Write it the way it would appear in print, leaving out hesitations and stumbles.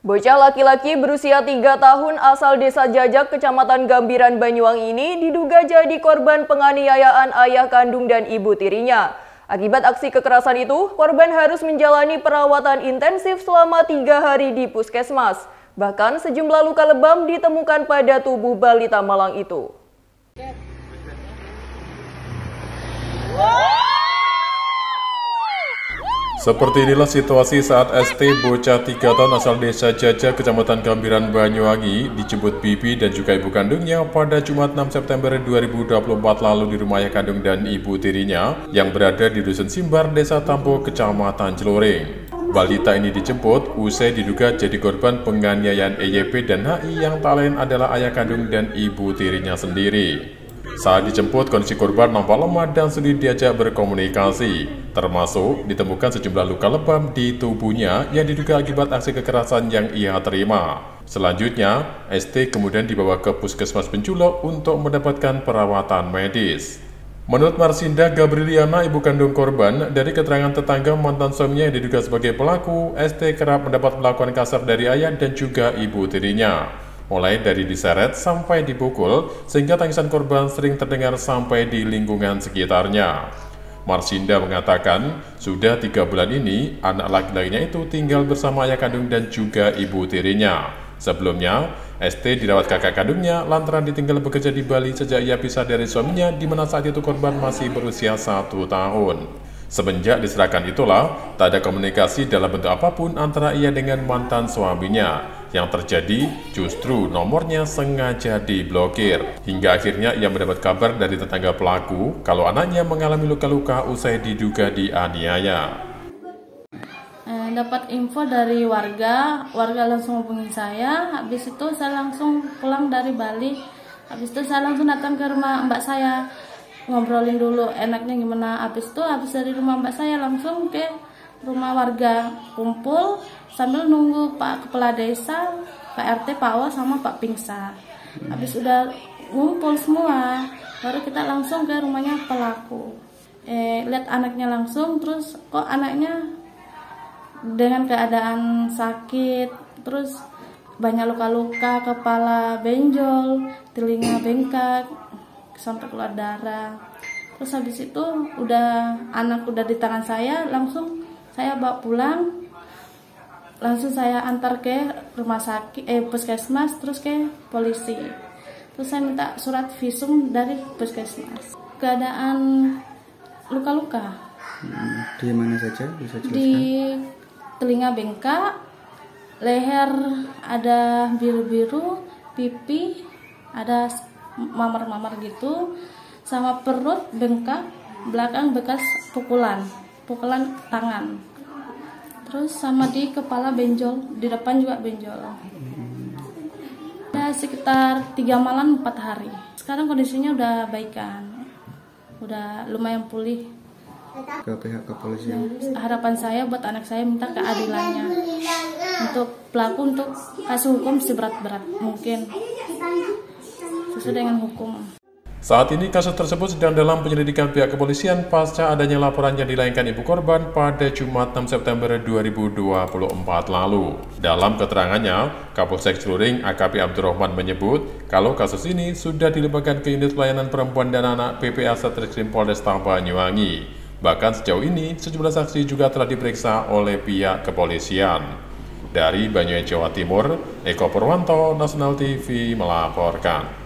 Bocah laki-laki berusia 3 tahun asal desa Jajak, Kecamatan Gambiran, Banyuwangi ini diduga jadi korban penganiayaan ayah kandung dan ibu tirinya. Akibat aksi kekerasan itu, korban harus menjalani perawatan intensif selama 3 hari di puskesmas. Bahkan sejumlah luka lebam ditemukan pada tubuh balita malang itu. Seperti inilah situasi saat ST bocah 3 tahun asal desa Jajak, Kecamatan Gambiran, Banyuwangi dijemput bibi dan juga ibu kandungnya pada Jumat 6 September 2024 lalu di rumah ayah kandung dan ibu tirinya yang berada di Dusun Simbar, Desa Tampo, Kecamatan Celuring. Balita ini dijemput usai diduga jadi korban penganiayaan EYP dan HI yang tak lain adalah ayah kandung dan ibu tirinya sendiri. Saat dijemput, kondisi korban nampak lemah dan sulit diajak berkomunikasi, termasuk ditemukan sejumlah luka lebam di tubuhnya yang diduga akibat aksi kekerasan yang ia terima. Selanjutnya, ST kemudian dibawa ke Puskesmas Penculok untuk mendapatkan perawatan medis. Menurut Marsinda Gabrieliana, ibu kandung korban, dari keterangan tetangga mantan suaminya yang diduga sebagai pelaku, ST kerap mendapat perlakuan kasar dari ayah dan juga ibu tirinya. Mulai dari diseret sampai dipukul, sehingga tangisan korban sering terdengar sampai di lingkungan sekitarnya. Marsinda mengatakan, sudah 3 bulan ini, anak laki-lakinya itu tinggal bersama ayah kandung dan juga ibu tirinya. Sebelumnya, ST dirawat kakak kandungnya lantaran ditinggal bekerja di Bali sejak ia pisah dari suaminya, di mana saat itu korban masih berusia 1 tahun. Semenjak diserahkan itulah, tak ada komunikasi dalam bentuk apapun antara ia dengan mantan suaminya. Yang terjadi, justru nomornya sengaja diblokir. Hingga akhirnya ia mendapat kabar dari tetangga pelaku kalau anaknya mengalami luka-luka usai diduga dianiaya. Dapat info dari warga langsung hubungi saya. Habis itu saya langsung pulang dari Bali. Habis itu saya langsung datang ke rumah mbak saya. Ngobrolin dulu enaknya gimana. Habis dari rumah mbak saya langsung ke rumah warga, kumpul sambil nunggu Pak Kepala Desa, Pak RT, Pak Awa, sama Pak Pingsa. Habis udah ngumpul semua, baru kita langsung ke rumahnya pelaku. Lihat anaknya langsung, terus kok anaknya dengan keadaan sakit, terus banyak luka-luka, kepala benjol, telinga bengkak, sampai keluar darah. Terus habis itu anak udah di tangan saya, langsung saya bawa pulang, langsung saya antar ke rumah sakit, puskesmas, terus ke polisi. Terus saya minta surat visum dari puskesmas. Keadaan luka-luka. Di mana saja bisa jelaskan? Di telinga bengkak, leher ada biru-biru, pipi ada mamar-mamar gitu, sama perut bengkak, belakang bekas pukulan tangan, terus sama di kepala benjol, di depan juga benjol. Ya, sekitar 3 malam 4 hari. Sekarang kondisinya udah baikan, udah lumayan pulih. Ke pihak kepolisian, Harapan saya buat anak saya minta keadilannya untuk pelaku, untuk kasih hukum seberat-berat mungkin sesuai dengan hukum. Saat ini kasus tersebut sedang dalam penyelidikan pihak kepolisian pasca adanya laporan yang dilayangkan ibu korban pada Jumat 6 September 2024 lalu. Dalam keterangannya, Kapolsek Celuring AKP Abdurrahman menyebut kalau kasus ini sudah dilimpahkan ke unit pelayanan perempuan dan anak PPA Satreskrim Polresta Banyuwangi. Bahkan sejauh ini sejumlah saksi juga telah diperiksa oleh pihak kepolisian. Dari Banyuwangi, Jawa Timur, Eko Purwanto, Nasional TV melaporkan.